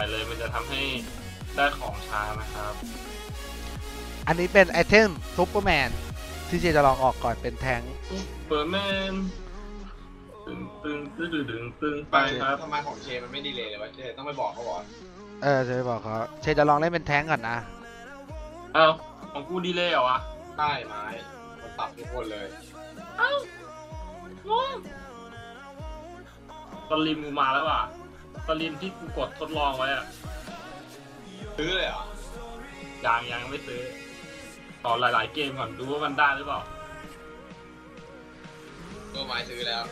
เลยมันจะทำให้ได้ของช้านะครับอันนี้เป็นไอเทมซูเปอร์แมนที่เจจะลองออกก่อนเป็นแทงค์เปิดแมนตึงไปครับทำไมของเชมันไม่ดีเลยเลยวะเชต้องไปบอกเขาก่อนเจจะบอกเขาเจจะลองเล่นเป็นแทงค์ก่อนนะเอ้าของกูดีเลยเหรอวะได้ไม้มันปรับทุกคนเลยเอ้างงสลิมกูมาแล้วว่ะสลิมที่กูกดทดลองไว้อะซื้อเลยเหรอยังไม่ซื้อต่อหลายๆเกมก่อนดูว่ามันได้หรือเปล่าตัวไม้ซื้อแล้ว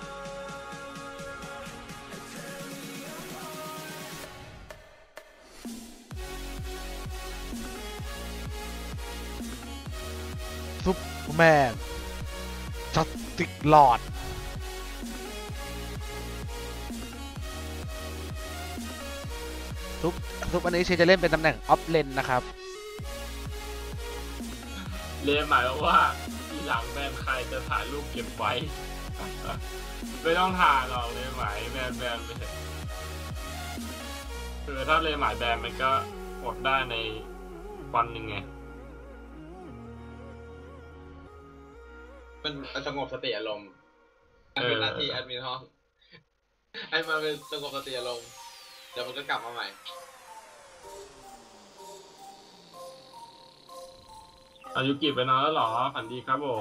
ซูเปอร์แมนจัสติกลอดซุปอันนี้เชจะเล่นเป็นตำแหน่งออฟเลนนะครับเรียนหมายว่าทีหลังแบนใครจะถ่ายรูปเก็บไว้ ไม่ต้องถ่ายหรอกเลยหมายแบนไปเถอะคือถ้าเลยหมายแบนมันก็อดได้ในวันหนึ่งไงมันสงบสติอารมณ์มันเป็นหน้าที่แอดมินห้องให้มันเป็นสงบสติอารมณ์เดี๋ยวมันก็กลับมาใหม่อายุกิไปนอนแล้วเหรอฝันดีครับผม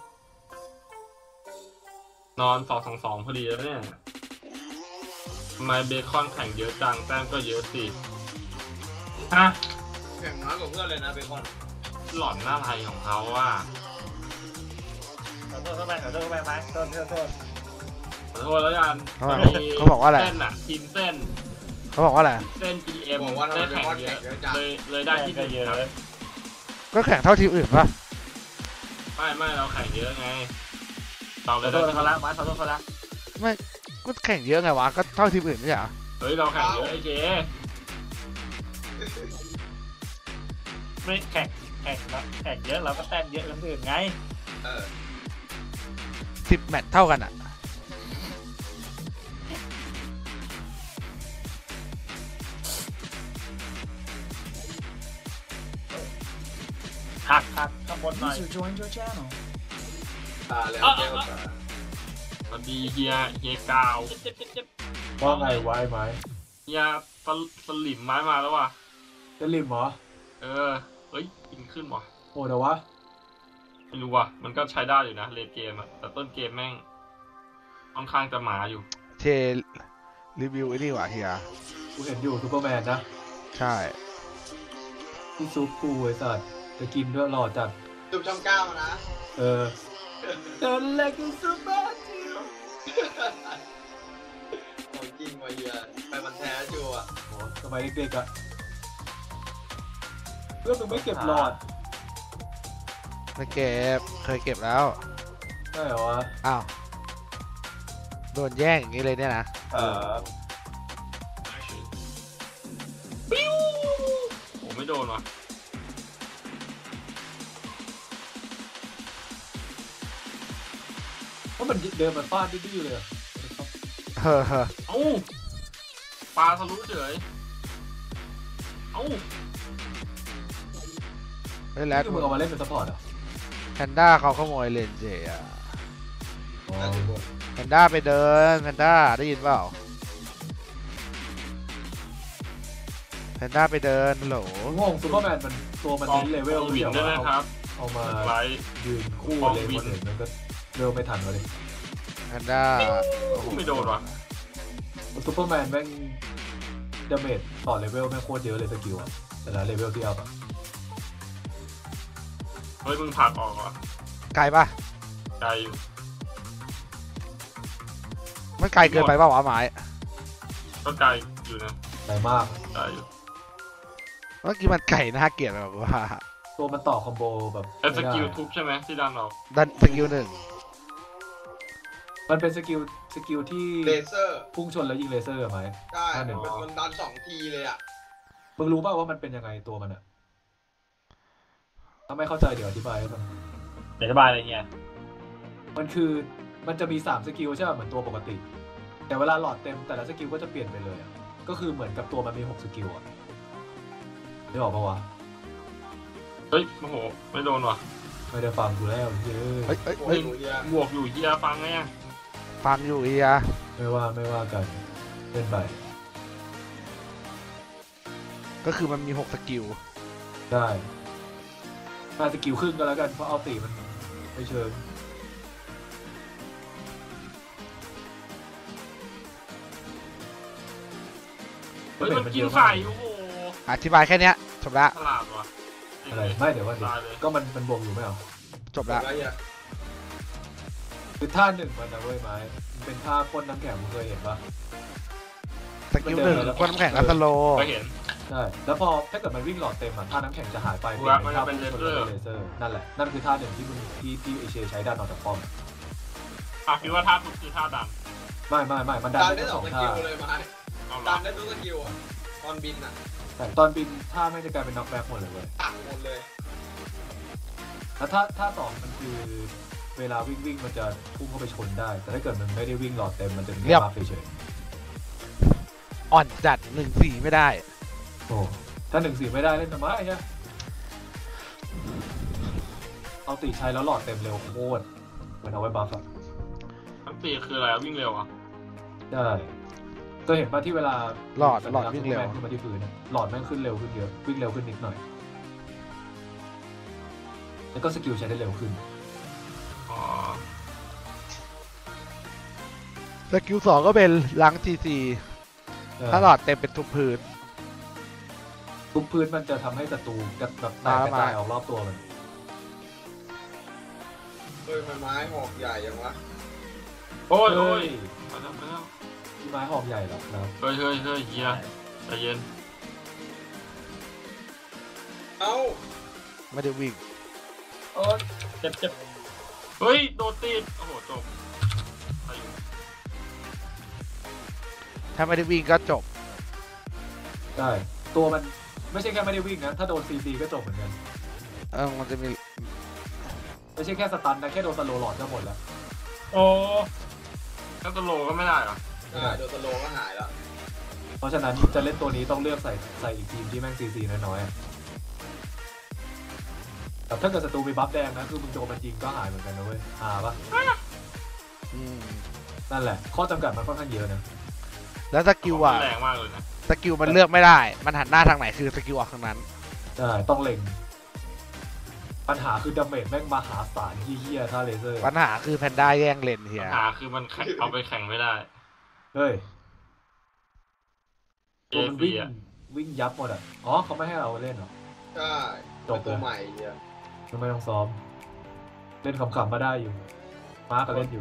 นอน2-2-2พอดีแล้วเนี่ยทำไมเบคอนแข่งเยอะจังแต้มก็เยอะสิฮะแข่งน้อยกว่าเพื่อนเลยนะเบคอนหล่อนหน้าไทยของเขาว่าขอโทษเข้าไปไหมโทษขอโทษแล้วกันเขาบอกว่าอะไรเส้นอะทีมเส้นเขาบอกว่าอะไรเส้น GM บอกว่าได้เบแข่งคอนเยแข่อะงเยอะจังเลยได้ที่หนึ่งเยอะครับก็แข่งเท่าทีมอื่นปะไม่เราแข่งเยอะไงเราขเลอย โทได้ษเขาละมาขอโทษเขาละไม่ก็แข่งเยอะไงวะก็เท่าทีมอื่นไม่ใช่เหรอเฮ้ยเราแข่งเยอะไอ้เจไม่แข่งเยอะเราก็แต้มเยอะคนอื่นไงเออ 10 แมตช์เท่ากันอ่ะหักข้างบนหน่อย User joined your channel. ตาแล้วแก้วตาสวัสดีเฮียกาวเจ็บว่าไงวะไอ้ไม้เฮียสลิมไม้มาแล้วว่ะจะริมเหรอเฮ้ยกินขึ้นว่ะโอ้เดี๋ยววะไม่รู้ว่ะมันก็ใช้ได้อยู่นะเลดเกมอะแต่ต้นเกมแม่งค่อนข้างจะหมาอยู่เชรีวิวไอ้นี่ว่ะเฮียกูเห็นอยู่ซูเปอร์แมนนะใช่ที่ซุปกูไอ้สัตว์จะกินด้วยหล่อจัดจุบช่องเก้านะเออเดินเล็กซูเปอร์ของจริงวะเฮียไปมันแท้ชัวร์โอ้สมัยเด็กๆอะเพื่อนมึงไม่เก็บหลอดไม่เก็บเคยเก็บแล้วใช่เหรอวะอ้าวโดนแย่งอย่างนี้เลยเนี่ยนะเออโอ้ไม่โดนว่ะเพราะมันเดินมันฟาดดื้อๆเลยอะเฮ้อเอ้าปลาทะลุเฉยเอ้าเฮ้ยแล้วนี่มึงเอามาเล่นเป็นซัพพอร์ตเหรอแพนด้าเขาขโมยเลนเจอะอ๋อแต่ทุกคนแพนด้าไปเดินแพนด้าได้ยินเปล่าแพนด้าไปเดินฮัลโหลงงซูเปอร์แมนมันตัวมันเน้นเลเวลวินเดียวด้วยนะครับเอามาไลท์ยืนคู่เลยคนอื่นมันก็เร็วไม่ทันวะดิแพนด้าไม่โดนว่ะซูเปอร์แมนแม่งดาเมจต่อเลเวลแม่งโคตรเยอะเลยสกิลอะแต่ละเลเวลที่เอาอะเฮ้ยมึงผลักออกอ่ะไกลปะไกลอยู่มันไกลเกินไปเปล่าวะไม้ก็ไกลอยู่นะใหญ่มากไกลอยู่เมื่อกี้มันไก่น่าเกลียดแบบว่าตัวมันต่อคอมโบแบบไอ้สไม่ได้กิลทุบใช่ไหมที่ดันออกดันสกิลหนึ่งมันเป็นสกิลที่เลเซอร์พุ่งชนแล้วยิงเลเซอร์อะไหมได้หนึ่งมันดัน2 ทีเลยอ่ะมึงรู้ป่าวว่ามันเป็นยังไงตัวมันอะถ้าไม่เข้าใจเดี๋ยวอธิบายให้ฟังเดี๋ยวอธิบายอะไรเงี้ยมันคือมันจะมี3สกิลใช่ป่ะเหมือนตัวปกติ แต่เวลาหลอดเต็มแต่ละสกิลก็จะเปลี่ยนไปเลยอะก็คือเหมือนกับตัวมันมี6 สกิลอะได้ออกปะวะเฮ้ยโอ้โหไม่โดนว่ะไม่ได้ฟังกูแล้วเย้เฮ้ยเฮ้ยโอ้เฮ้ยยหนูเฮียบวกอยู่เฮียฟังไงอะฟังอยู่เฮียไม่ว่ากันเล่นไปก็คือมันมี6 สกิลได้5 สกิลครึ่งก็แล้วกันเพราะเอาตีมันไม่เชิงเฮ้ยมันกินไข่โอ้โหอธิบายแค่เนี้ยจบละฉลาดว่ะอะไรไม่เดี๋ยวว่าดิตายเลยก็มันบวกอยู่ไม่เอาจบละอะไรอ่ะคือท่าหนึ่งมันนะเว้ยไม้มันเป็นท่าพ่นน้ำแข็งมึงเคยเห็นปะสกิลหนึ่งคนน้ำแข็งอัสโลก็เห็นใช่แล้วพอถ้าเกิดมันวิ่งหลอดเต็มอ่ะท่าน้ำแข็งจะหายไปกูว่ามันจะเป็นท่าเลเซอร์เลเซอร์นั่นแหละนั่นคือท่าหนึ่งที่มึงที่เอเชียใช้ดันออกจากป้อมคิดว่าท่าสุดคือท่าดันไม่มันดันดันได้ได้ทั้งสสออง งสท่ากิลเลยมาเอาดัละนได้ทุกสกิลอ่ะตอนบินอ่ะแต่ตอนบินท่าไม่จะกลายเป็นน็อกแบ็กหมดเลยเว้ยตักหมดเลยแล้วท่าสองมันคือเวลาวิ่งมันจะพุ่งเข้าไปชนได้ แต่ถ้าเกิดมันไม่ได้วิ่งหลอดเต็มมันจะมีบัฟเฉยอ่อนจัด1-4ไม่ได้ๆโอ้ถ้า1-4ไม่ได้เล่นทำไมเนี่ยเอาตีใช้แล้วหลอดเต็มเร็วโคตรเหมือนเอาไว้บัฟอะทั้งตีคืออะไรวิ่งเร็วอ่ะใช่ก็เห็นป่ะที่เวลาหลอดวิ่งเร็วขึ้นมาที่พื้นอะหลอดแม่งขึ้นเร็วขึ้นเยอะวิ่งเร็วขึ้นนิดหน่อยแล้วก็สกิลใช้ได้เร็วขึ้นอ๋อสกิล2ก็เป็นล้างทีซีถ้าหลอดเต็มเป็นทุบพื้นทุกพื้นมันจะทำให้ศัตรูแบบแตกกระจายออกรอบตัวมันเฮ้ยมันไม้หอกใหญ่ยังวะโอ้ยเฮ้โอ้ยยมาแล้วมาแล้วที่ไม้หอกใหญ่เหรอครับเฮ้ยเฮียใจเย็นเอ้าไม่ได้วิ่งโอ้ยเจ็บเฮ้ยโดนตีนโอ้โหจบอายุถ้าไม่ได้วิ่งก็จบใช่ตัวมันไม่ใช่แค่ไม่ได้วิ่งนะถ้าโดนซีซีก็จบเหมือนกันมันจะมีไม่ใช่แค่สตันนะแค่โดนสโลว์หลอดก็หมดแล้วโอ้ถ้าตโลก็ไม่ได้เหรอโดนสโลก็หายแล้วเพราะฉะนั้นจะเล่นตัวนี้ต้องเลือกใส่อีกทีมที่แม่งซีซีน้อยๆอะแต่ถ้าเกิดศัตรูมีบัฟแดงนะคือมึงโดนมันยิงก็หายเหมือนกันนะเว้ยปะอืมนั่นแหละข้อจำกัดมันค่อนข้างเยอะนะแล้วสกิลอ่ะแรงมากเลยนะสกิลมันเลือกไม่ได้ มันหันหน้าทางไหนคือสกิลออกทางนั้นใช่ต้องเล็งปัญหาคือดาเมจแม่งมหาศาลเหี้ยๆถ้าเลเซอร์ปัญหาคือแพนด้าแย่งเลนเฮีปัยญหาคือมันแข่งเอาไปแข่งไม่ได้เฮ้ยเอตัวมันฟีวิ่งอ่ะวิ่งยับหมดอ่ะอ๋อเขาไม่ให้เราเล่นเหรอใช่จบเลยตัวใหม่เฮียไม่ต้องซ้อม เล่นขำๆมาได้อยู่ มาร์กก็เล่นอยู่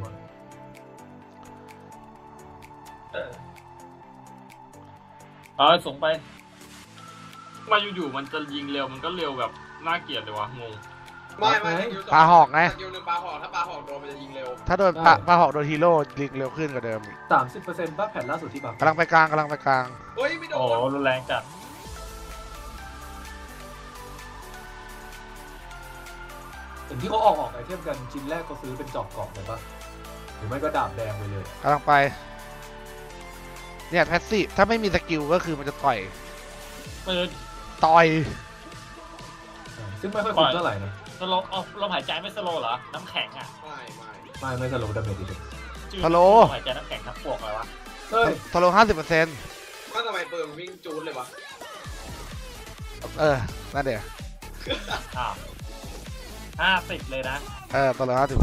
เอาส่งไปมาอยู่ๆมันจะยิงเร็วมันก็เร็วแบบน่าเกลียดเลยวะงงไม่สกิลปลาหอกไงสกิลหนึ่งปลาหอกถ้าปลาหอกโดนมันจะยิงเร็วถ้าโดนปลาหอกโดนฮีโร่ยิงเร็วขึ้นกว่าเดิมอีก 30%ป่ะแผ่นล่าสุดที่แบบกำลังไปกลางเฮ้ยไม่โดโอ้นรุนแรงจัดสิ่งที่เขาออกไอเทมกันชิ้นแรกเขาซื้อเป็นจอบกรอบเลยป่ะหรือไม่ก็ดาบแดงไปเลยกำลังไป เนี่ยแพสซีฟถ้าไม่มีสกิลก็คือมันจะต่อยปืนต่อยซึ่งไม่ค่อยคุ้มเท่าไหร่นะสโลเอาลมหายใจไม่สโลเหรอ น้ำแข็งอ่ะไม่จะลงดาเมจดิชื่อฮัลโหลลมหายใจน้ำแข็งทั้งปวกอะไรวะเฮ้ยทะลุ50% ว่าทำไมปืนมันวิ่งจูดเลยวะนั่นเดี๋ยวอ้าว50เลยนะทะลุ50%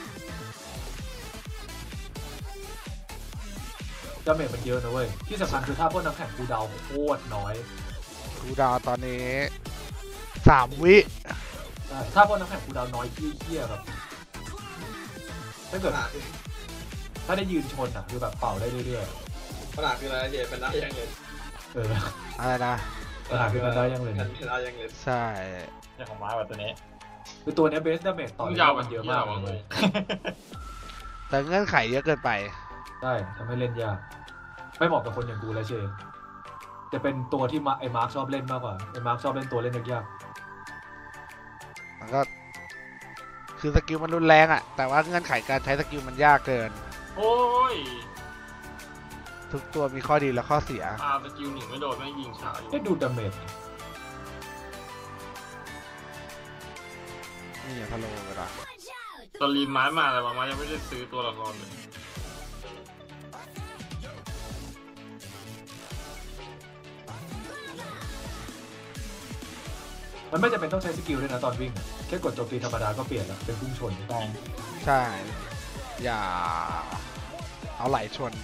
ดาเมจมันเยอะนะเว้ย ที่สำคัญคือถ้าพวกน้ำแข็งคูลดาวน์โคตรน้อยคูลดาวน์ตอนนี้3 วิใช่ถ้าพวกน้ำแข็งคูลดาวน์น้อยเหี้ยๆแบบถ้าเกิดขนาดคือถ้าได้ยืนชนอ่ะคือแบบเป่าได้เรื่อยขนาดคืออะไรเฮียเป็นได้ยังเลยๆ เอออะไรนะปัญหาคือมันได้ยังเลยเป็นนะได้ยังเลยใช่เรื่องของไม้ว่ะตัวนี้คือตัวเนี้ยเบสดาเมจต่อมึงเนื่ยาวองไปมันเยอะยามากวะงเลยงแต่เงื่อนไขเยอะเกินไปใช่ทำให้เล่นยาก ไม่เหมาะกับคนอย่างกูแล้วเชยจะเป็นตัวที่ไอ้มาร์คชอบเล่นมากกว่า ไอ้มาร์คชอบเล่นตัวเล่นยากมันก็ คือสกิลมันรุนแรงอ่ะ แต่ว่าเงื่อนไขการใช้สกิลมันยากเกินโอ้ยทุกตัวมีข้อดีและข้อเสียสกิลหนึ่งไม่โดนไม่ยิงช้าอยู่ได้ดูดาเมจนี่อย่างพะโลเวลาตอนรีนไม้มาแต่ว่าไม้ยังไม่ได้ซื้อตัวละครเลยมันไม่จำเป็นต้องใช้สกิลด้วยนะตอนวิ่งอะแค่กดโจมตีธรรมดาก็เปลี่ยนแล้วเป็นพุ่งชนใช่ อย่า เอาไหลชน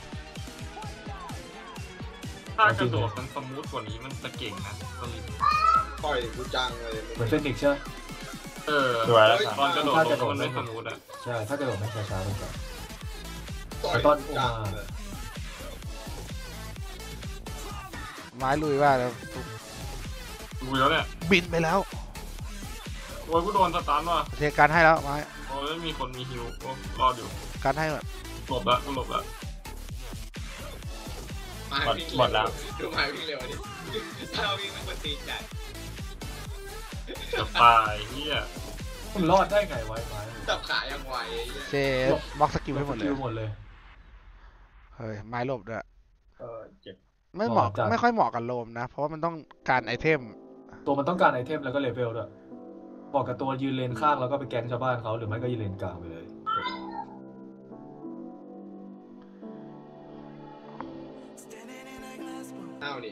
ถ้ากระโดดมันสมูทกว่านี้มันจะเก่งนะตอนรีนปล่อยกูจังเลยเหมือนเฟนิกซ์ใช่ไหมสวยแล้วตอนกระโดดลงมันไม่สมูทอ่ะใช่ถ้ากระโดดไม่ช้าๆมันจะต่อยแต่ตอนกูจังโอมาเลยไม้ลุยว่าแล้วดูแล้วเนี่ยบินไปแล้วโอ้ยกูโดนสตาร์ทว่ะเทการให้แล้วไม้โอ้ยไม่มีคนมีฮิวโอ้รอดอยู่การให้หมดหลบละกูหลบละหมดแล้วดูไม้วิ่งเร็วดิถ้าเราวิ่งมันกวนตีนใหญ่จะตายเฮียมึงรอดได้ไงไว้ไม้จับขายังไวไอ้เหี้ยเจบล็อกสกิลให้หมดเลยสกิลหมดเลยเฮ้ยไม้หลบด้วยเจ็บไม่เหมาะจัดไม่ค่อยเหมาะกับโลมนะ เพราะว่ามันต้องการไอเทมตัวมันต้องการไอเทมแล้วก็เลเวลด้วยบอกกับตัวยืนเลนข้างแล้วก็ไปแก๊งชาวบ้านเขาหรือไม่ก็ยืนเลนกลางไปเลยอ้าวดิ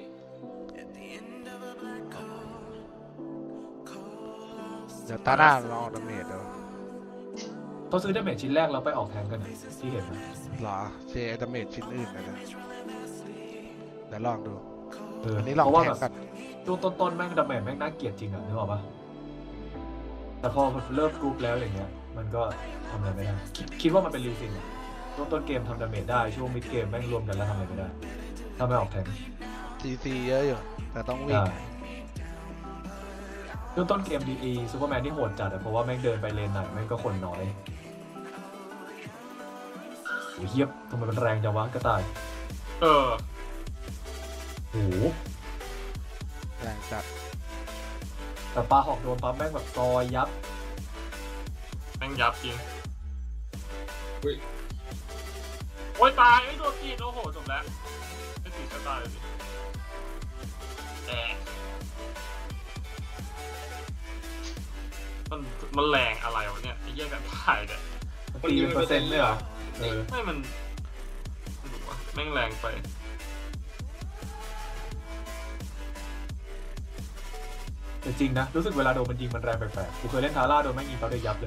เดี๋ยวตาหน้าลองดาเมจดูต้องซื้อดาเมจชิ้นแรกแล้วไปออกแทงกันนะที่เห็นนะหรอเจดาเมจชิ้นอื่นนะนะเดี๋ยวลองดูอัอันนี้ลองเพราะว่าแทแบงบกันช่วงต้นๆแม่งดาเมจแม่งน่าเกลียดจริงอ่ะนึกออกปะแต่พอเริ่มกรุ๊ปแล้วอย่างเงี้ยมันก็ทำอะไรไม่ได้คิดว่ามันเป็นรีซินอะช่วงต้นเกมทำดาเมจได้ช่วงมิดเกมแม่งรวมกันแล้วทำอะไรไม่ได้ถ้าไม่ออกแทง CC เยอะอยู่ แต่ต้องวิ่งได้ช่วงต้นเกมดีซูเปอร์แมนที่โหดจัดอะเพราะว่าแม่งเดินไปเลนไหนแม่งก็คนน้อยโอ้ยเฮียบทำไมมันแรงจังวะกระต่ายเออโอ้โหแรงจัดแต่ปลาหอกโดนปั๊บแม่งแบบซอยยับแม่งยับจริงอุ้ยโอ้ยตายไอ้โดนตีนโอ้โหจบแล้วไม่ติดจะตายเลยดิแอะมันแรงอะไรวะเนี่ยไอ้เหี้ยกันถ่ายเนี่ยมันตีเป็นเปอร์เซ็นต์เลยเหรอเออไม่มันดูวะแม่งแรงไปแต่จริงนะรู้สึกเวลาโดนมันยิงมันแรงแปลกๆกูเคยเล่นทาร่าโดนแม่งยิงเขาได้ยับเลย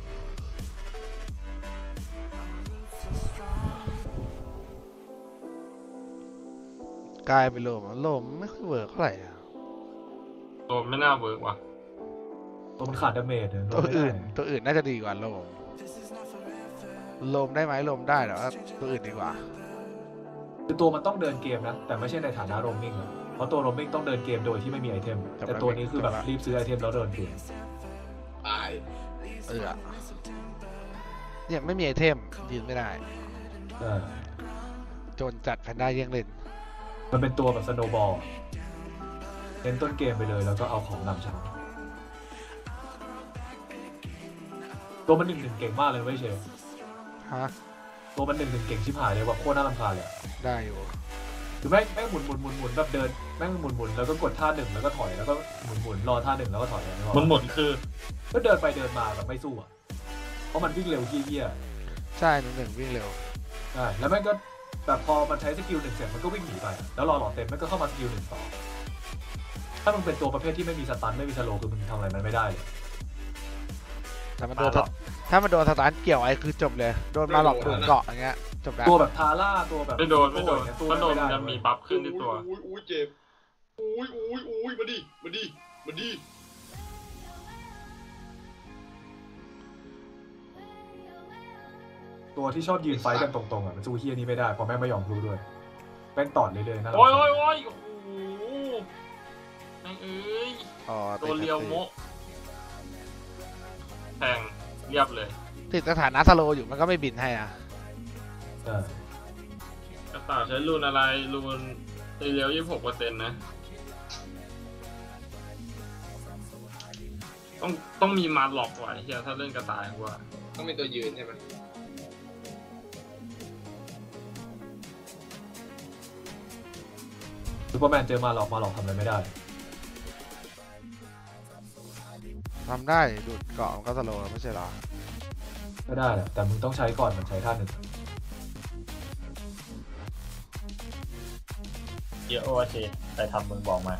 กลายเป็นโลมโลมไม่ค่อยเวิร์กเท่าไหร่อะตัวไม่น่าเวิร์กว่ะตัวมันขาดดาเมจเนี่ยตัวอื่นน่าจะดีกว่าโลมโลมได้ไหมโลมได้แต่ว่าตัวอื่นดีกว่าคือตัวมันต้องเดินเกมนะแต่ไม่ใช่ในฐานะโรมมิ่งอะเพราะตัวโรมมิ่งต้องเดินเกมโดยที่ไม่มีไอเทมแต่ตัวนี้คือแบบรีบซื้อไอเทมแล้วเดินเกมตายเนี่ยไม่มีไอเทมยืนไม่ได้เออโจนจัดแพนด้าเยี่ยงเล่นมันเป็นตัวแบบสโนว์บอลเน้นต้นเกมไปเลยแล้วก็เอาของนำชนะตัวมัน1-1เก่งมากเลยเว้ยเชฟฮะตัวมัน1-1เก่งชิบหายเลยแบบโคตรน่ารำคาญเลยได้อยู่คือแม่งหมุนแบบเดินแม่งหมุนแล้วก็กดท่า1แล้วก็ถอยแล้วก็หมุนรอท่า1แล้วก็ถอยอะไรมันหมดคือก็เดินไปเดินมาแบบไม่สู้อ่ะเพราะมันวิ่งเร็วเหี้ยใช่หนึ่งวิ่งเร็วๆใช่แล้วแม่งก็แบบพอมันใช้สกิล1เสร็จมันก็วิ่งหนีไปแล้วรอหลอดเต็มมันก็เข้ามาสกิล1ต่อถ้ามึงเป็นตัวประเภทที่ไม่มีสตันไม่มีสโลคือมึงทำอะไรมันไม่ได้เลยแต่มันโดนถ้ามันโดนสตาร์ทเกี่ยวไอ้คือจบเลย โดนมาหลอกโดนเกาะอย่างเงี้ยจบแล้วตัวแบบทาร่าตัวแบบไม่โดนตัวถ้าโดนมันจะมีบัฟขึ้นที่ตัวอุ้ยเจ็บอุ้ยมาดิตัวที่ชอบยืนไฟท์กันตรงๆอ่ะมันสู้เฮียนี้ไม่ได้เพราะแม่งไม่ยอมรู้ด้วยแม่งตอดเรื่อยๆนะโอ้ยโอ้ยโอ้โหแม่งเอ้ยอ๋อตัวเรียวโมะแทงเรียบเลยติดสถานะสโลอยู่มันก็ไม่บินให้อ่ะเออกระต่ายใช้รูนอะไรรูนตีเรียว 26% นะ ต้องมีมาหลอกไว้เฮียถ้าเล่นกระต่ายว่าต้องเป็นตัวยืนใช่ไหมปอร์แมนเจอมาหลอกทำอะไรไม่ได้ทำได้ดูดเกาะมันก็สโลว์ไม่ใช่เหรอก็ได้แหละแต่มึงต้องใช้ก่อนมันใช้ท่าหนึ่งเยอะโอเคไปทำมึงบอกมา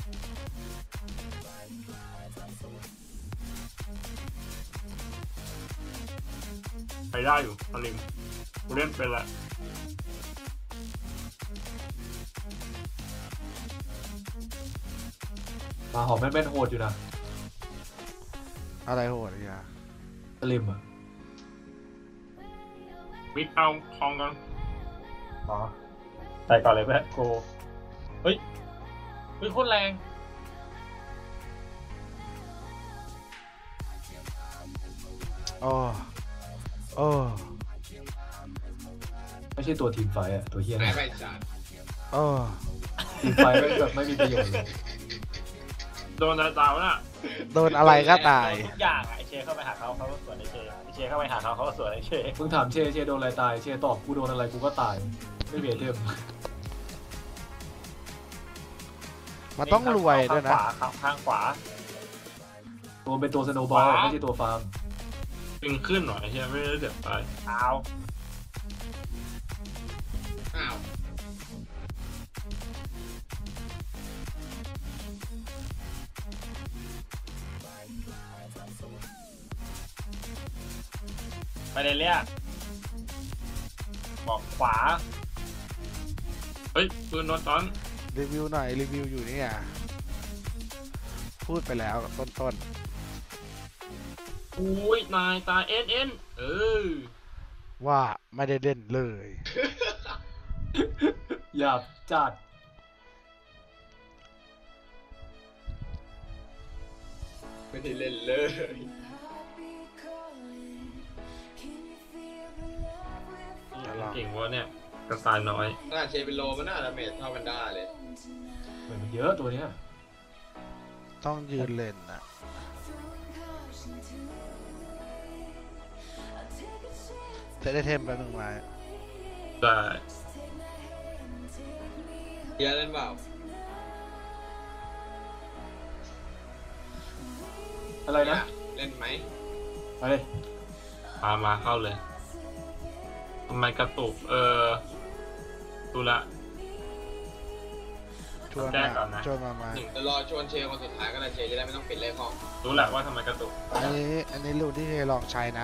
ไปได้อยู่สลิมกูเล่นเป็นละมาหอมแม่นๆโหดอยู่นะอะไรโหดเนี่ยสลิมอ่ะมิดเอาคลองกันอ๋อใส่ก่อนเลยเพื่อนกูเฮ้ยโคตรแรงโอ้โอ้ไม่ใช่ตัวทีมไฟท์อ่ะตัวเฮียหายนะไปจานโอ้ทีมไฟท์แม่งแบบไม่มีประโยชน์เลยโดนตาวน่ะโดนอะไรก็ตายทุกอย่างอะไอเชเข้าไปหาเขาก็สวนไอเชไอเชเข้าไปหาเขาก็สวนไอเชมึงถามเชโดนอะไรตายเชตอบกูโดนอะไรกูก็ตายไม่มีไอเทมมันต้องรวยด้วยนะข้างขวาตัวเป็นตัวสโนว์บอลไม่ใช่ตัวฟาร์มดึงขึ้นหน่อยใช่ไหมไม่ได้เดือดไปเอาอ้าวไปเลยเรียกบอกขวาเฮ้ยปืนโดนตอนรีวิวหน่อยรีวิวอยู่นี่อ่ะพูดไปแล้วต้นอุ้ยนายตายเอ็นเออๆว่าไม่ได้เล่นเลยหยาบจัดไม่ได้เล่นเลยเก่งวะเนี่ยกระตายน้อยขนาดเชเป็นโลมันน่าดาเมจเท่ากันได้เลยเหมือนมันเยอะตัวเนี้ยต้องยืนเล่นนะ จะได้เทมไปหนึ่งไม้ได้เฮียเล่นเปล่าอะไรนะเล่นไหมเฮ้ยมาเข้าเลยทำไมกระตุกดูละชวนแจ้มางก่อนนะชวนมาเดี๋ยวรอชวนเชคนสุดท้ายก็ได้เชจะได้ไม่ต้องปิดเลขห้องรู้แหละว่าทำไมกระตุกอันนี้รูที่เคยลองใช้นะ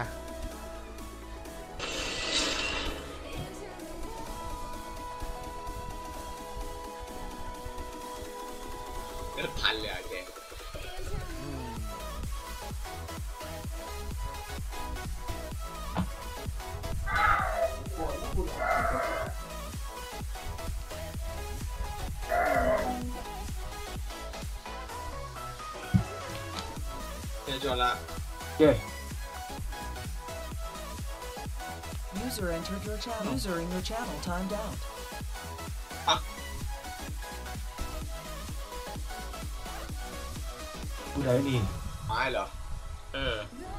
เล่นพันเลยอะเชอืมเชชวนละเย้ User entered your channel. User in your channel timed out. กูได้นี่ไม้เหรอเออ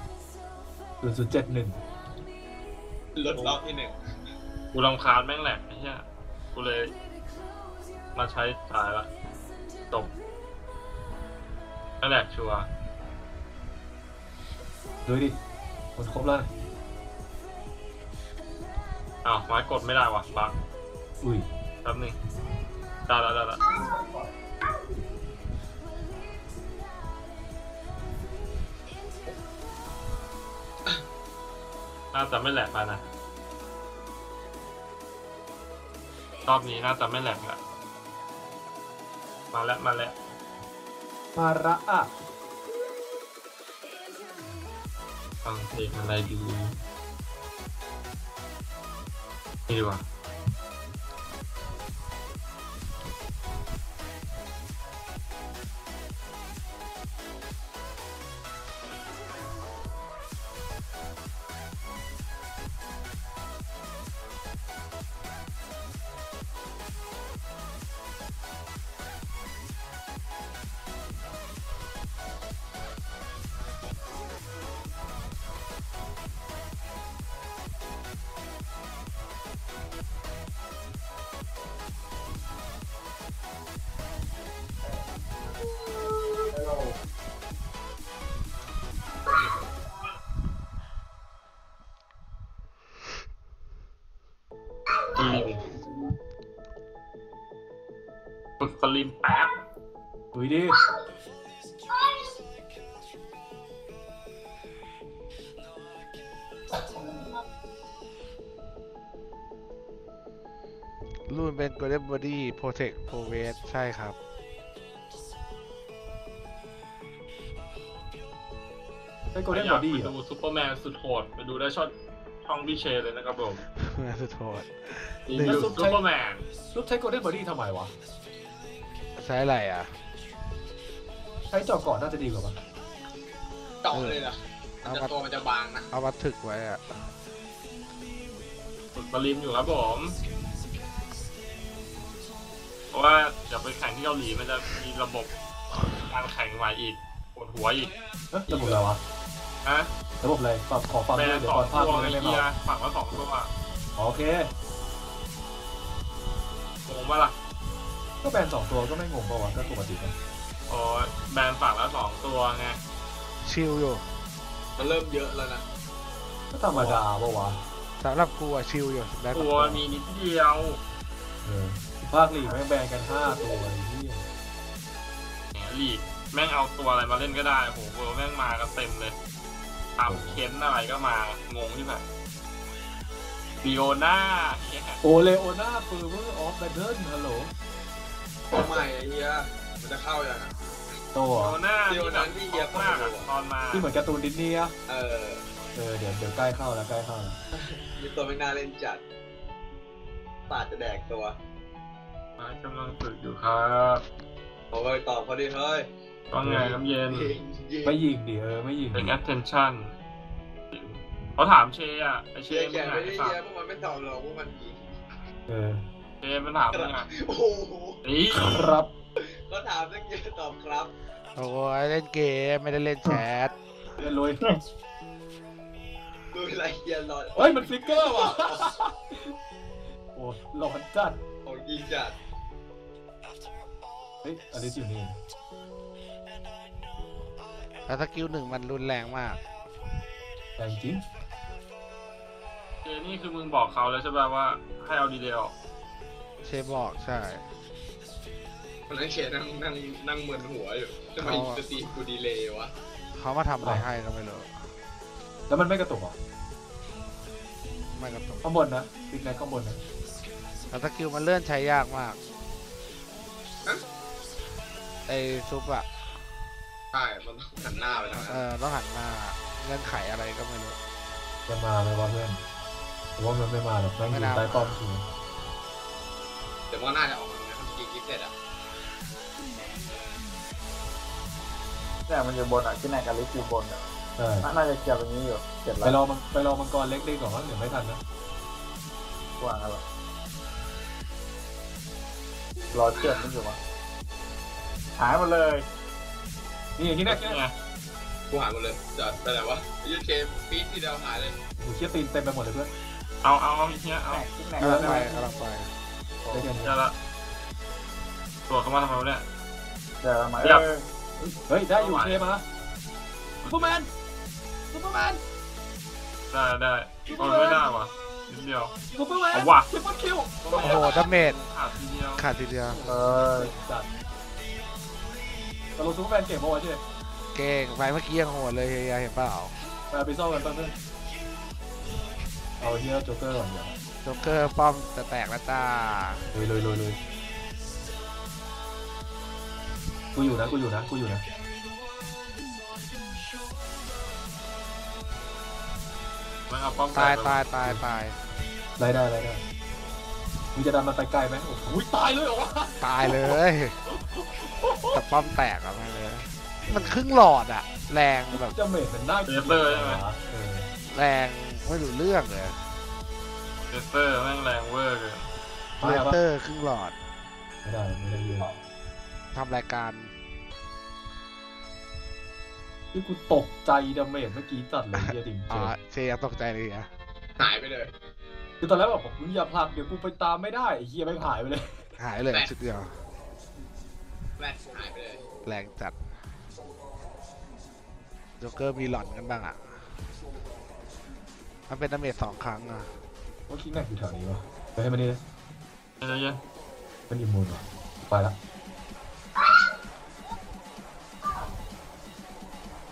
0071 ลดรอบที่หนึ่งกูรำคาญแม่งแหลกไอ้เหี้ยกูเลยมาใช้สายละจบไม่แหลกชัวร์ดูดิมันครบแล้วนะอ้าวไม้กดไม่ได้ว่ะบั๊กอุ้ยแป๊บนึงได้แล้วน่าจะไม่แหลกแล้วนะรอบนี้น่าจะไม่แหลกละมาแล้วมาระอ่ะฟังเพลงอะไรดีนี่ดีกว่าอุ้ยดิรุ่นเป็น Golden Body Protect Prevent ใช่ครับไอ้โกลเด้นอบ ยาอก ดี้ไปเหรดูอซูเปอร์แมนสุดโหดไปดูได้ช่องพี่เชเลยนะครับผมสุดโทษรีวิวซูเปอร์แมนรูปใช้โกลเด้นบอดี้ทำไมวะใช้อะไรอ่ะใช้จอก่อนน่าจะดีกว่าปะเจาะเลยล่ะเอาจะมาตัวมันจะบางนะเอามาถึกไว้อ่ะฝึกสลิมอยู่ครับผมเพราะว่าเดี๋ยวไปแข่งที่เกาหลีมันจะมีระบบการแข่งใหม่อีกปวดหัวอีกเอ๊ะระบบอะไรวะนะระบบอะไรขอฟังแบด้วยนเดี๋ยสวอตอง นภาคตัวไม่ไงได้เฮีมายฝั่งละ2 ตัวโอเคงงปะล่ะก็แบน2 ตัวก็ไม่งงป่าวะก็ปกตินะโอ้ยแบนฝั่งละ2 ตัวไงชิลอยู่มันเริ่มเยอะแล้วนะก็ธรรมดาป่าวะสำหรับกูอะชิลอยู่ได้ตัวมีนิดเดียวเออภาคลีกแม่งแบนกัน5 ตัวไอ้เหี้ยแหมลีกแม่งเอาตัวอะไรมาเล่นก็ได้โหเวิร์แม่งมากันเต็มเลยตามเค้นอะไรก็มางงที่แบบดิโอน่าเนี่ยโอเลโอนาเฟอร์เวอร์ออฟแบทเทิลฮัลโหลตัวใหม่ไอ้เหี้ยมันจะเข้าอย่างอ่ะโตดิอ่ะโอน่าดิโอน่าที่เฮียมากอะตอนมาที่เหมือนการ์ตูนดิสนีย์อะเออเดี๋ยวใกล้เข้าแล้วใกล้เข้าแล้วมีตัวไม่น่าเล่นจัดปาดจะแดกตัวกำลังฝึกอยู่ครับโอ้ยตอบเขาดิเฮ้ยว่าไงน้ำเย็นไม่ยิงดิไม่ยิงเป็นดิ attention เขาถามเชอ่ะไอเชเชียร์มึแข่งงไหนไม่ได้ฝากเชียร์พวกมันไม่ตอบหรอกพวกมันยิงเออเชมันถามมึงอ่ะโอ้โหนี่ครับก็ถามตั้งเยอะตอบครับโอ้ยเล่นเกมไม่ได้เล่นแชทเล่นลุยดูอะไรเฮียรอเฮ้ยมันฟลิกเกอร์ว่ะโอ้หลอนจัดของยิงจัดเฮ้ยอลิสอยู่นี่แล้วสกิล1มันรุนแรงมากแต่จริงเชนี่คือมึงบอกเขาแล้วใช่ป่ะว่าให้เอาดีเดลเชบอกใช่มันนั่งเชียร์นั่งเหมือนหัวอยู่ทำไมสตรีมกูดีเลย์วะเขามาทำอะไรให้ก็ไม่รู้แล้วมันไม่กระตุกเหรอ่ะไม่กระตุกข้างบนนะฟิกแน็กข้างบนนะแต่สกิลมันเลื่อนใช้ยากมากไอซุปอะใช่มันหันหน้าไปทางนั้นต้องหันหน้าเงื่อนไขอะไรก็ไม่รู้จะมาไหมวะเพื่อนผมว่ามันไม่มาหรอกแม่งอยู่ใต้ป้อมคือเดี๋ยวมันน่าจะออกมาเนี่ยมันยิงกิ๊บเสร็จอ่ะเนี่ยมันอยู่บนอ่ะที่ไหนกันลิฟต์อยู่บนอ่ะใช่น่าจะเกี่ยวตรงนี้อยู่เจ็ดไปล้านรอมังกรเล็กดีก่อนมั้งเดี๋ยวไม่ทันนะกว่าอะไรรอเชื่อมมันอยู่มั้งหายหมดเลยนี่อย่างนี้นะไงกูหายหมดเลยจัดไปไหนวะยูเคปี๊ดที่เดียวหายเลยหูเชี่ยตีนเต็มไปหมดเลยเพื่อนเอาเฮียเอาที่ไหนกำลังได้ไปไหมกำลังไปได้แค่นี้เดี๋ยวละตัวเขามาทำไมวะเนี่ยเดี๋ยวมาเดี๋ยวเฮ้ยได้อยู่เคมาซูเปอร์แมนได้เอาไม่ได้ว่ะนิดเดียวซูเปอร์แมนเอาว่ะซูเปอร์คิวโอ้โหดาเมจขาดทีเดียวขาดทีเดียวจัดตกลงซูเปอร์แมนเก่งปะวะเช่เก่งไปเมื่อกี้ยังโหดเลยเฮียเห็นเปล่าไปซ่อมกันเพื่อนเอาเฮียโจ๊กเกอร์ก่อนเดี๋ยวโจ๊กเกอร์ป้อมจะแตกแล้วจ้าเลยกูอยู่นะมันเอาป้อมตายไปได้มึงจะดันมันไปไกลไหมโอ้โหตายเลยเหรอวะตายเลยแต่ป้อมแตกอะมันเลยมันครึ่งหลอดอะแรงแบบจะเมทมันน่าเกลียดเออแรงไม่รู้เรื่องเลยเทสเตอร์แม่งแรงเวอร์เกินเลเตอร์ครึ่งหลอดไม่ได้เยอะทำรายการที่กูตกใจดาเมจเมื่อกี้จัดเลยเฮียจริงเชยังตกใจเลยอะหายไปเลยคือตอนแรกแบบมึงอย่าผลักเดี๋ยวกูไปตามไม่ได้ไอ้เฮียไม่หายไปเลยหายเลยชุดเดียวแฟลชหายไปเลยแรงจัดโจ๊กเกอร์มีหลอนกันบ้างอะมันเป็นดาเมจ2 ครั้งอะว่าคิงแม็กอยู่แถวนี้วะไปให้มันนี่เลยเดี๋ยวมันอิมมูนวะไปละ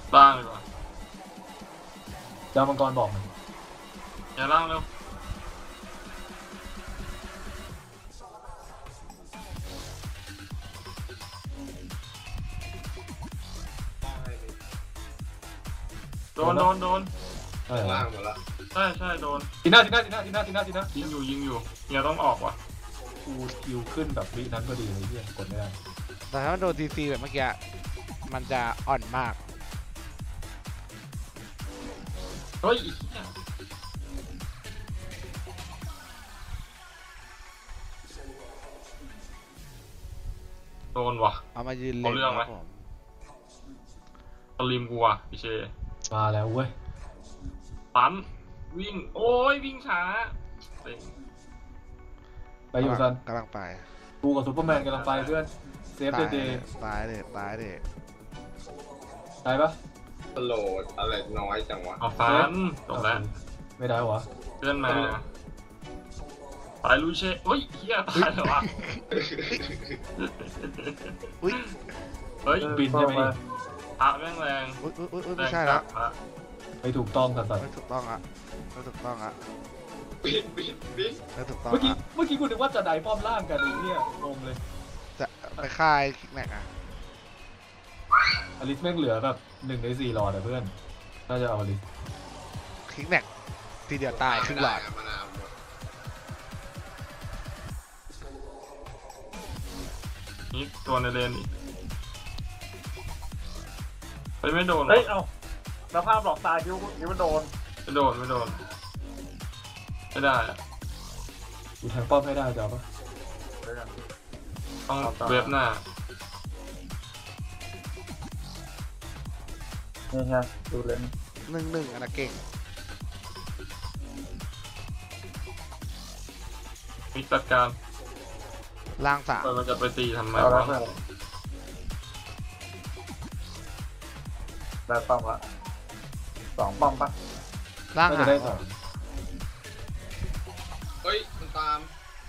ล่างดีกว่าดาวมังกรบอกหน่อยอย่าล่างเร็ว โดนใช่ล่างหมดละใช่โดนทีน่ายิงอยู่เฮียต้องออกว่ะกูคิวขึ้นแบบวินั้นพอดีเลยเฮียกดไม่ได้แต่ถ้ามันโดนทีซีแบบเมื่อกี้มันจะอ่อนมากเฮ้ยอีกเนี่ยโดนว่ะเอามายืนเล่นเอาเรื่องไหมครับผมสลิมกูว่ะพี่เชมาแล้วเว้ยตันวิ่งโอ้ยวิ่งช้าเซ็งไปอยู่ซันกำลังไปกูกับซูเปอร์แมนกำลังไปเพื่อนเซฟเดย์ตายเลยตายปะโหลดอะไรน้อยจังวะเอาฟันจบแล้วไม่ได้วะเลื่อนมาตายลูเช่เฮ้ยเฮียตายแล้ววะอุ้ยเฮ้ยบินใช่ไหมนี่พระแม่งแรงอุ้ยแรไม่งใช่จัแล้ดวพระไม่ถูกต้องสันไม่ถูกต้องอ่ะไม่ถูกต้องอ่ะบินไม่ถูกต้องเมื่อกี้อ่ะเมื่อกี้กูนึกว่าจะได้ป้อมล่างกันไอ้เนี่ยงงเลยจะไปค่ายคิกแม็กอ่ะอลิสแม่งเหลือแบบ1 ใน 4หลอดอะเพื่อนน่าจะเอาอลิสคิกแม็กทีเดียวตายครึ่งหลอดมะนาวหมดนี่ตัวในเลนอีกเฮ้ยไม่โดนเฮ้ย เอ้าแล้วภาพหลอกตายคิ้วมันโดนไม่โดนไม่ได้อะกูแทงป้อมให้ได้จ้าปะเดี๋ยวกันต้องเว็บหน้านี่ไงดูเลย 1-1อันนะเก่งมิกจัดการล่างสามมันจะไปตีทำไมเอาแล้ววะเพื่อนได้ป้อมละ2ป้อมปะล่างน่าหาจะยได้2 เฮ้ยมันตาม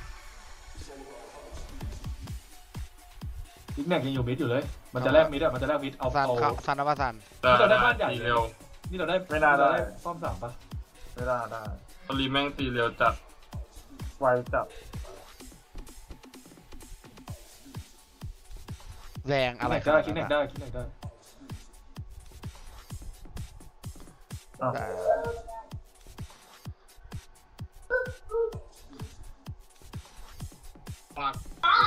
อีกแม็กยังอยู่มิดอยู่เลย มันจะแลกมิดอะมันจะแลกมิดเอาซันเอาเขาซันนวัซันเราได้บ้านใหญ่ตีเร็วนี่เราได้ป้อม3ปะไม่ได้สลีแม่งตีเร็วจัดไวจับแรงอะไรได้คิดแม็กได้อ้าวได้ปัก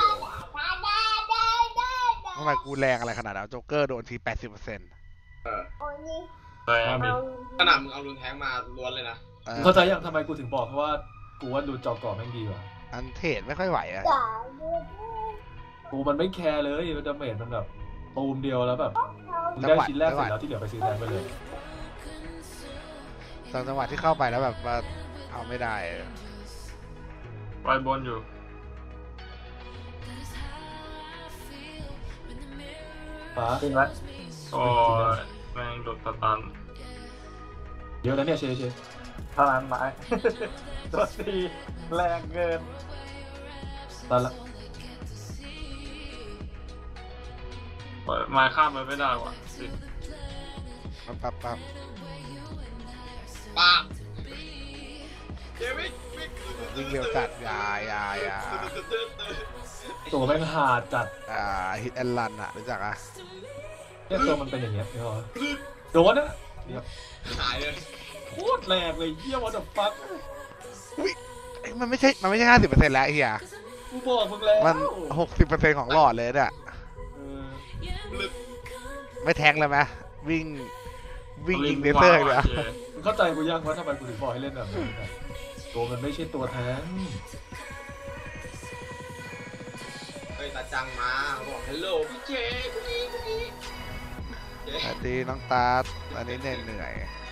ทำไมกูแรงอะไรขนาดนั้นโจ๊กเกอร์โดนที 80% เออแรงขนาดมึงเอารุนแท้งมาล้วนเลยนะเข้าใจยังทำไมกูถึงบอกว่ากูว่าดูจอก่อแม่งดีว่ะอันเทรดไม่ค่อยไหวอะกูมันไม่แคร์เลยดาเมจมันแบบตูมเดียวแล้วแบบมึงได้ชิ้นแรกเสร็จแล้วที่เหลือไปซื้อแทนไปเลยตอนจังหวะที่เข้าไปแล้วแบบว่าเอาไม่ได้ไปบนอยู่ป๋าจริงไหมโอ้ยแม่งโดดสตันเดี๋ยวนะเนี่ยเชเท่านั้นไม้ ตัวตีแรงเกินตันละมาข้ามไปไม่ได้ว่ะสิปั๊บปากเดวิดยิงเร็วจัดยาตัวแม่งหาดจัดฮิตแอนลันอะรู้จักอะเนี่ยตัวมันเป็นอย่างเงี้ยเหรอโดนนะเนี่ยหายเลยโคตรแรงเลยเยี่ยมวะเดอะฟัคมันไม่ใช่ 50% แล้วไอ้เฮียกูบอกมึงแล้วมัน 60% ของหลอดเลยเนี่ยเออไม่แทงเลยไหมวิ่งยิงเลเซอร์เลยอะมึงเข้าใจกูยังว่าทำไมกูถึงบอกให้เล่นแบบนี้นะตัวมันไม่ใช่ตัวแทงเฮ้ยตาจังมาบอกฮัลโหลพี่เจกูนี่เจ๊สวัสดีน้องตาอันนี้เหนื่อย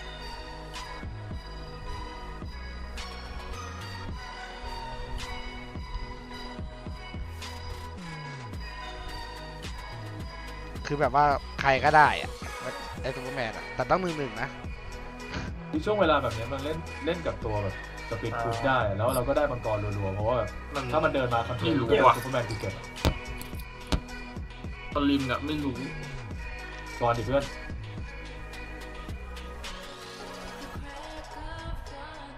คือแบบว่าใครก็ได้อะไอ้ซูเปอร์แมนอะแต่ต้อง1-1นะที่ช่วงเวลาแบบนี้มันเล่นกับตัวแบบสปีดคูปได้แล้วเราก็ได้มังกรรัวๆเพราะว่าแบบถ้ามันเดินมาคอนโทรลซูเปอร์แมนกูเก็บสลิมเนี่ยไม่รู้ก่อนดิเพื่อน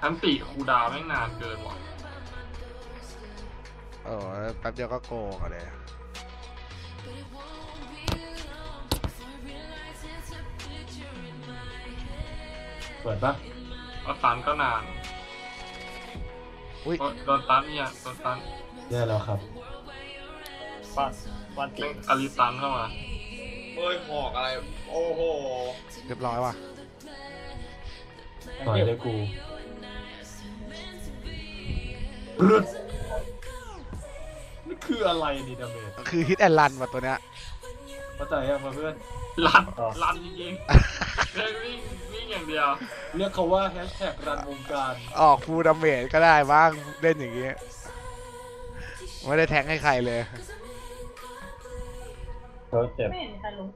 อันติคูลดาวน์แม่งนานเกินว่ะโอ้แป๊บเดียวก็โกงอะเลยเปิดปะแล้วตันก็นานอุ้ยโดนตันเนี่ยโดนตันแย่แล้วครับวันติแม่งอาริตันเข้ามาเฮ้ยหอกอะไร โอ้โหเรียบร้อยว่ะต่อยได้กูรึดนี่คืออะไรนี่ดาเมจคือฮิตแอนลันว่ะตัวเนี้ยเข้าใจยังมาเพื่อนลันจริงๆแม่งวิ่งอย่างเดียวเรียกเขาว่าแฮชแท็กรันวงการออกฟูลดาเมจก็ได้บ้างเล่นอย่างเงี้ยไม่ได้แทงให้ใครเลยโดนเจ็บไม่เห็นใครรู้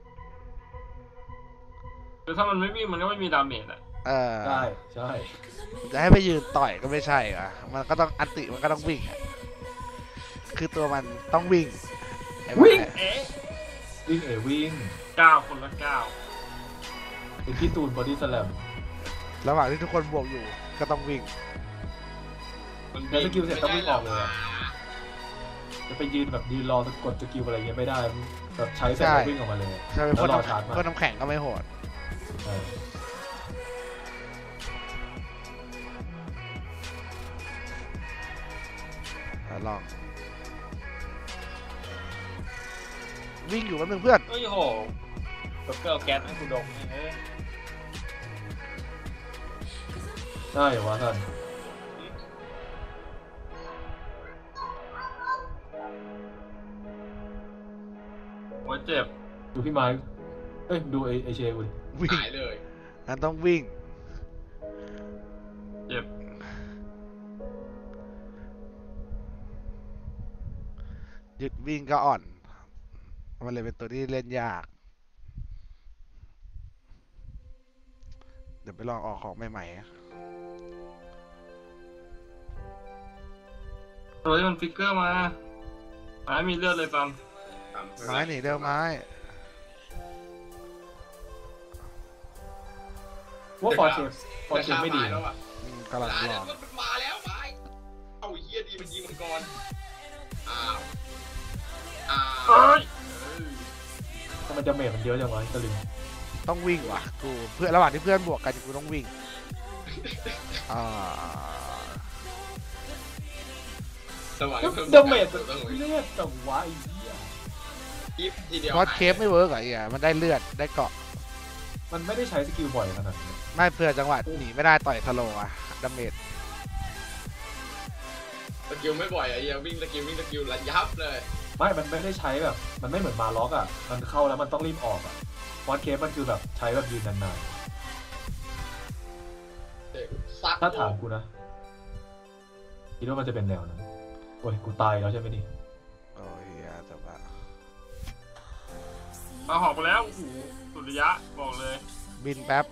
คือถ้ามันไม่วิ่งมันก็ไม่มีดาเมจอ่ะเออใช่ใช่จะให้ไปยืนต่อยก็ไม่ใช่อ่ะมันก็ต้องอันติมันก็ต้องวิ่งอะคือตัวมันต้องวิ่งวิ่งวิ่งวิ่ง 9 คนละเป็นพี่ตูนบอดี้สแลมระหว่างที่ทุกคนบวกอยู่ก็ต้องวิ่ง 9มันแล้วสกิลเสร็จต้องวิ่งออกเลยอะจะไปยืนแบบยืนรอกดสกิลอะไรเงี้ยไม่ได้แบบใช้เสร็จแล้ววิ่งออกมาเลยใช่ไหมแล้วพ่นรอชาร์จน้ำมาพ่นน้ำแข็งก็ไม่โหดใช่ลองวิ่งอยู่แป๊บนึงเพื่อนเฮ้ยโหตัวเกลแก๊สให้กูดมเอ้ยใช่วะท่านโอ้ยเจ็บดูพี่ไม้เอ้ยดูไอเชกูดิวิ่งหายเลยงั้นต้องวิ่งเจ็บหยุดวิ่งก็อ่อน มันเลยเป็นตัวที่เล่นยาก เดี๋ยวไปลองออกของใหม่ๆอะตัวที่มันฟิกเกอร์มามีเลือดเลยปันไม้หนีเร็วไม้ว่าฟอร์เชฟไม่ดีแล้วอะกำลังร้านลเนี่อย งมันมาแล้วไปเอาเฮียดีมันยิงมังกรอ้าวเฮ้ยทำไมดาเมจมันเยอะจังวะสลิมต้องวิ่งว่ะกูเพื่อนระหว่างที่เพื่อนบวกกันกูต้องวิ่งอ่าสว่างดาเมจมันเลือดแต่วะไอ้เหี้ยยิบทีเดียวเพราะเคฟไม่เวิร์กอะไอ้เหี้ยมันได้เลือดได้เกาะมันไม่ได้ใช้สกิลบ่อยขนาดนี้ไม่เพื่อจังหวะหนีไม่ได้ต่อยสโลว์อะดาเมจสกิลไม่บ่อยอะเฮียวิ่งสกิลระยับเลยไม่มันไม่ได้ใช้แบบ มันไม่เหมือนมาล็อกอ่ะมันเข้าแล้วมันต้องรีบออกอ่ะฟอร์เคฟมันคือแบบใช้แบบยืนนานซัดๆถ้าถามกูนะคิดว่ามันจะเป็นแนวนั้นโอ้ยกูตายแล้วใช่ไหมนี่โอ้ยเหี้ยแต่ว่ามาหอกไปแล้วโอ้โหสุริยะบอกเลยบินแป๊บ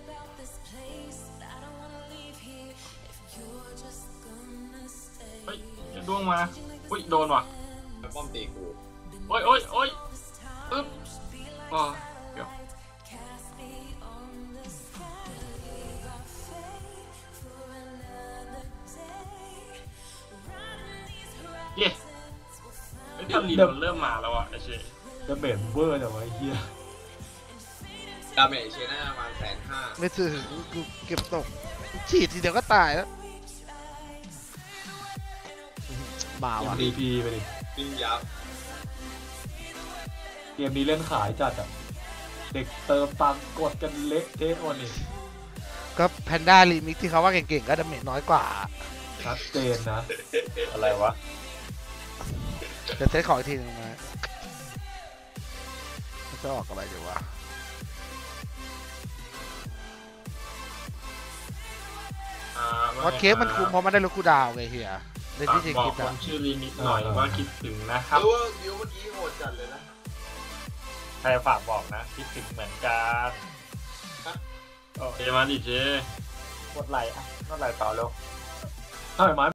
เฮ้ยจะด้วงมาอุ้ยโดนว่ะป้อมตีกูโอ้ยปึ๊บอ๋อเดี๋ยวเย้ไอ้ตอนนี้มันเริ่มมาแล้วอ่ะไอ้เชดาเมจเวอร์แต่ว่าไอ้เหี้ยดาเมจเชน่าประมาณ150,000 ไม่ถึงกูเก็บตกฉีดทีเดียวก็ตายแล้วมาว่ะดีพีไปดิวิ่งยับเกมนี้เล่นขายจัดอ่ะเด็กเติมตังค์กดกันเละเทะวันนี้ก็แพนด้ารีมิกที่เขาว่าเก่งๆก็ดาเมจน้อยกว่าชัดเจนนะอะไรวะจะเซตของอีกทีหนึงมาจะออกอะไรดีวะ เพราะเคฟมันคุมเพราะมันได้ลดคูลดาวน์ไงเฮียในที่จริงบอคิกดคอะนชื่อลิมิตหน่อยว่าคิดถึงนะครับรู้ว่าวิวเมื่อกี้โหดจัดเลยนะใครฝากบอกนะคิดถึงเหมือนกันเจมาดิเจกดไลค์อ่ะกดไลค์ต่อเร็วถ้าไอ้ไม้